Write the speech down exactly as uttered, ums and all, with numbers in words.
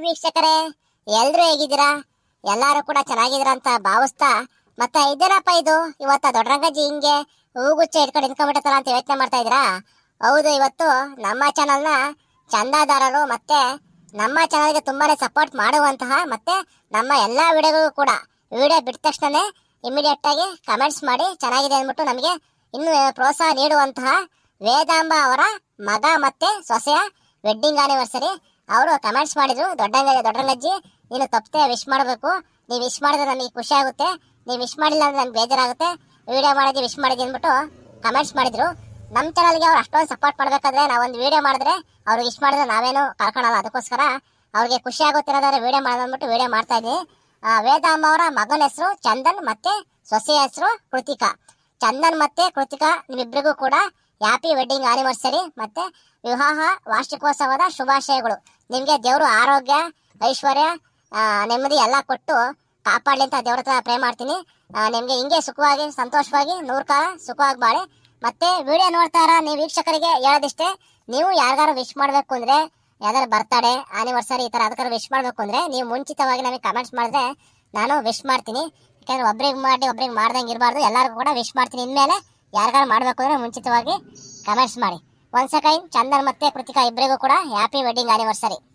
ವೀಕ್ಷಕರೇ, ಎಲ್ರು ಹೇಗಿದ್ದೀರಾ? ಎಲ್ಲಾರು ಕೂಡ ಚೆನ್ನಾಗಿದ್ದೀರಾ ಅಂತ ಭಾವಿಸ್ತಾ, ಮತ್ತೆ ಇದೇನಪ್ಪ ಇದು ಇವತ್ತ ದೊಡ್ಡರಂಗಜ್ಜಿ ಹಿಂಗೆ ಹೂಗುಚ್ಚ ಇಟ್ಕೊಂಡು ನಿಂತ್ಕೊಂಡ್ಬಿಟ್ಟಲ್ಲ ಅಂತ ಯೋಚನೆ ಮಾಡ್ತಾ ಇದ್ದೀರಾ? ಹೌದು, ಇವತ್ತು ನಮ್ಮ ಚಾನಲ್ನ ಚಂದಾದಾರರು ಮತ್ತೆ ನಮ್ಮ ಚಾನಲ್ಗೆ ತುಂಬಾನೇ ಸಪೋರ್ಟ್ ಮಾಡುವಂತಹ ಮತ್ತೆ ನಮ್ಮ ಎಲ್ಲಾ ವಿಡಿಯೋಗಳಿಗೂ ಕೂಡ ವಿಡಿಯೋ ಬಿಟ್ಟ ತಕ್ಷಣ ಇಮಿಡಿಯೇಟ್ ಆಗಿ ಕಮೆಂಟ್ಸ್ ಮಾಡಿ ಚೆನ್ನಾಗಿದೆ ಅಂದ್ಬಿಟ್ಟು ನಮಗೆ ಇನ್ನು ಪ್ರೋತ್ಸಾಹ ನೀಡುವಂತಹ ವೇದಾಂಬ ಅವರ ಮಗ ಮತ್ತೆ ಸೊಸೆಯ ವೆಡ್ಡಿಂಗ್ ಆನಿವರ್ಸರಿ ಅವರು ಕಮೆಂಟ್ಸ್ ಮಾಡಿದ್ರು. ದೊಡ್ಡಂಗ ದೊಡ್ಡರಂಗಜ್ಜಿ ನೀನು ತಪ್ಪದೆ ವಿಶ್ ಮಾಡಬೇಕು, ನೀವು ವಿಶ್ ಮಾಡಿದ್ರೆ ನಮಗೆ ಖುಷಿ ಆಗುತ್ತೆ, ನೀವು ವಿಶ್ ಮಾಡಿಲ್ಲ ಅಂದ್ರೆ ನಮ್ಗೆ ಬೇಜಾರಾಗುತ್ತೆ, ವಿಡಿಯೋ ಮಾಡಿದ್ವಿ ವಿಶ್ ಮಾಡಿದ್ವಿ ಅಂದ್ಬಿಟ್ಟು ಕಮೆಂಟ್ಸ್ ಮಾಡಿದ್ರು. ನಮ್ಮ ಚಾನಲ್ಗೆ ಅವ್ರು ಅಷ್ಟೊಂದು ಸಪೋರ್ಟ್ ಮಾಡಬೇಕಾದ್ರೆ ನಾವೊಂದು ವಿಡಿಯೋ ಮಾಡಿದ್ರೆ ಅವ್ರಿಗೆ ವಿಶ್ ಮಾಡಿದ್ರೆ ನಾವೇನು ಕಳ್ಕೊಳಲ್ಲ, ಅದಕ್ಕೋಸ್ಕರ ಅವ್ರಿಗೆ ಖುಷಿ ಆಗುತ್ತಿರೋದಾದ್ರೆ ವಿಡಿಯೋ ಮಾಡೋದಂದ್ಬಿಟ್ಟು ವಿಡಿಯೋ ಮಾಡ್ತಾ ಇದ್ದೀನಿ. ವೇದಾಂಬ ಅವರ ಮಗನ ಹೆಸರು ಚಂದನ್ ಮತ್ತೆ ಸೊಸೆಯ ಹೆಸರು ಕೃತಿಕಾ. ಚಂದನ್ ಮತ್ತೆ ಕೃತಿಕಾ ನಿಮ್ಮಿಬ್ಬರಿಗೂ ಕೂಡ ಹ್ಯಾಪಿ ವೆಡ್ಡಿಂಗ್ ಆನಿವರ್ಸರಿ ಮತ್ತೆ ವಿವಾಹ ವಾರ್ಷಿಕೋತ್ಸವದ ಶುಭಾಶಯಗಳು. ನಿಮ್ಗೆ ದೇವರು ಆರೋಗ್ಯ ಐಶ್ವರ್ಯ ನೆಮ್ಮದಿ ಎಲ್ಲ ಕೊಟ್ಟು ಕಾಪಾಡಲಿ ಅಂತ ದೇವ್ರ ಹತ್ರ ಪ್ರೇ ಮಾಡ್ತೀನಿ. ನಿಮ್ಗೆ ಹಿಂಗೆ ಸುಖವಾಗಿ ಸಂತೋಷವಾಗಿ ನೂರು ಕಾಲ ಸುಖವಾಗಿ ಬಾಳೆ. ಮತ್ತೆ ವಿಡಿಯೋ ನೋಡ್ತಾರ ನೀವು ವೀಕ್ಷಕರಿಗೆ ಹೇಳೋದಿಷ್ಟೇ, ನೀವು ಯಾರಿಗಾರು ವಿಶ್ ಮಾಡಬೇಕು ಅಂದ್ರೆ ಯಾವ್ದಾರು ಬರ್ತಡೇ ಆನಿವರ್ಸರಿ ಈ ತರ ಅದಕ್ಕಾರ ವಿಶ್ ಮಾಡಬೇಕು ಅಂದ್ರೆ ನೀವು ಮುಂಚಿತವಾಗಿ ನಮಗೆ ಕಮೆಂಟ್ಸ್ ಮಾಡಿದ್ರೆ ನಾನು ವಿಶ್ ಮಾಡ್ತೀನಿ. ಯಾಕಂದ್ರೆ ಒಬ್ರಿಗೆ ಮಾಡಿ ಒಬ್ರಿಗೆ ಮಾಡ್ದಂಗೆ ಇರಬಾರ್ದು, ಎಲ್ಲರಿಗೂ ಕೂಡ ವಿಶ್ ಮಾಡ್ತೀನಿ. ಇನ್ಮೇಲೆ ಯಾರಿಗಾರು ಮಾಡಬೇಕು ಅಂದ್ರೆ ಮುಂಚಿತವಾಗಿ ಕಮೆಂಟ್ಸ್ ಮಾಡಿ. ಒನ್ಸ್ ಅಗೈನ್ ಚಂದನ್ ಮತ್ತೆ ಕೃತಿಕಾ ಇಬ್ಬರಿಗೂ ಕೂಡ ಹ್ಯಾಪಿ ವೆಡ್ಡಿಂಗ್ ಆನಿವರ್ಸರಿ.